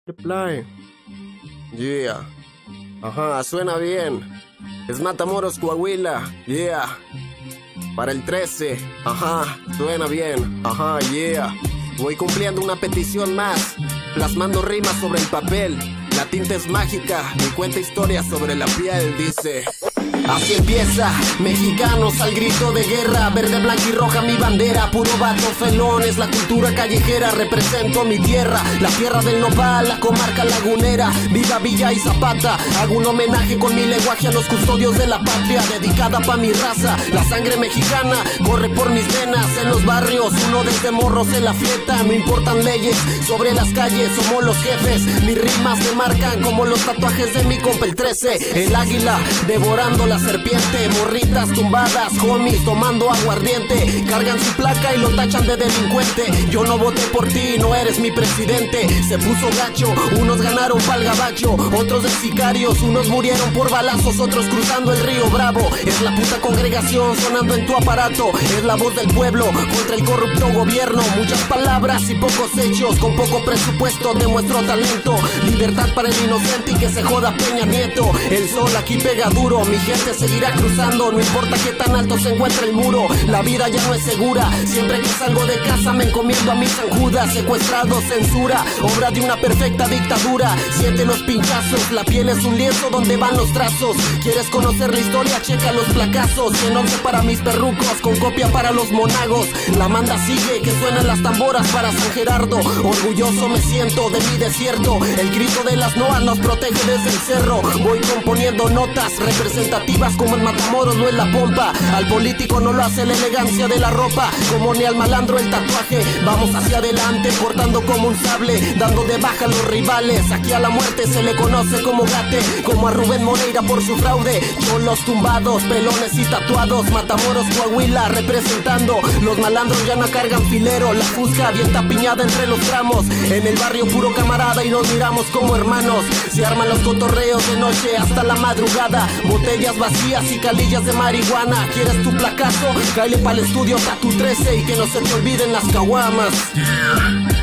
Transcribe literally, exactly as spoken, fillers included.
Reply. Yeah. Ajá, suena bien. Es Matamoros, Coahuila. Yeah. Para el trece. Ajá, suena bien. Ajá, yeah. Voy cumpliendo una petición más, plasmando rimas sobre el papel. La tinta es mágica y cuenta historias sobre la piel, dice. Así empieza, mexicanos al grito de guerra. Verde, blanca y roja mi bandera. Puro vato felón, es la cultura callejera. Represento mi tierra, la tierra del nopal, la comarca lagunera. Viva Villa y Zapata. Hago un homenaje con mi lenguaje a los custodios de la patria, dedicada pa' mi raza. La sangre mexicana corre por mis venas. En los barrios, uno desde morro se la fiesta. No importan leyes, sobre las calles somos los jefes. Mis rimas se marcan como los tatuajes de mi compa el trece. El águila devorando la serpiente, morritas tumbadas, homies tomando aguardiente, cargan su placa y lo tachan de delincuente. Yo no voté por ti, no eres mi presidente. Se puso gacho, unos ganaron pa'l gabacho, otros de sicarios, unos murieron por balazos, otros cruzando el río Bravo. Es la puta congregación sonando en tu aparato, es la voz del pueblo contra el corrupto gobierno. Muchas palabras y pocos hechos, con poco presupuesto demuestro talento. Libertad para el inocente y que se joda Peña Nieto. El sol aquí pega duro, mi gente seguirá cruzando, no importa qué tan alto se encuentre el muro. La vida ya no es segura, siempre que salgo de casa me encomiendo a mi San Judas. Secuestrado, censura, obra de una perfecta dictadura. Siente los pinchazos, la piel es un lienzo donde van los trazos. ¿Quieres conocer la historia? Checa los placazos. Enorme para mis perrucos, con copia para los monagos. La manda sigue, que suenan las tamboras para San Gerardo. Orgulloso me siento de mi desierto, el grito de las noas nos protege desde el cerro. Voy componiendo notas representativas como en Matamoros no en la pompa. Al político no lo hace la elegancia de la ropa, como ni al malandro el tatuaje. Vamos hacia adelante, cortando como un sable, dando de baja a los rivales. Aquí a la muerte se le conoce como gate, como a Rubén Moreira por su fraude. Cholos tumbados, pelones y tatuados. Matamoros, Coahuila representando. Los malandros ya no cargan filero, la fusca bien tapiñada entre los tramos. En el barrio puro camarada y nos miramos como hermanos. Se arman los cotorreos de noche hasta la madrugada. Botellas vacías y calillas de marihuana. ¿Quieres tu placazo? Cáele pa'l estudio Tatu trece y que no se te olviden las caguamas.